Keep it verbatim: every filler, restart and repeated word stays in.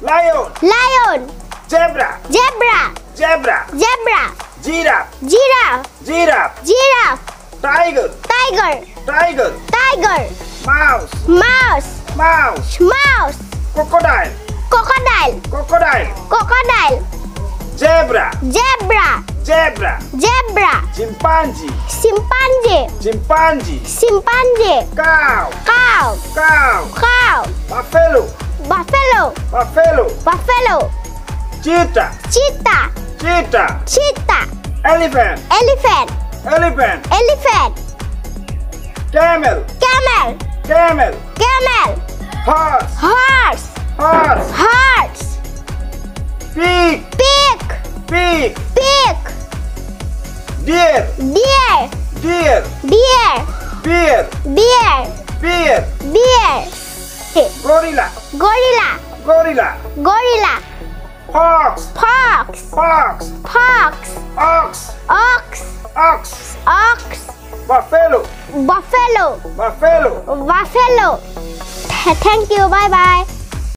Lion. Lion. Zebra. Zebra. Zebra. Zebra. Giraffe. Giraffe. Giraffe. Giraffe. Tiger. Tiger. Tiger. Tiger. Mouse. Mouse. Mouse. Mouse. Crocodile. Crocodile. Crocodile. Crocodile. Zebra. Zebra. Zebra. Zebra. Chimpanzee. Chimpanzee. Chimpanzee. Chimpanzee. Cow. Cow. Cow. Cow. Buffalo. Buffalo. Buffalo. Buffalo. Cheetah. Cheetah. Cheetah. Cheetah. Elephant. Elephant. Elephant. Elephant. Camel. Camel. Camel. Camel. Horse. Horse. Horse. Horse. Pig. Pig. Pig. Pig. Deer. Deer. Deer. Deer. Bear. Bear. Bear. Bear. Gorilla. Gorilla. Gorilla. Gorilla. Fox. Fox. Fox. Fox. Ox. Ox. Ox. Ox. Buffalo. Buffalo. Buffalo. Buffalo. Thank you. Bye bye.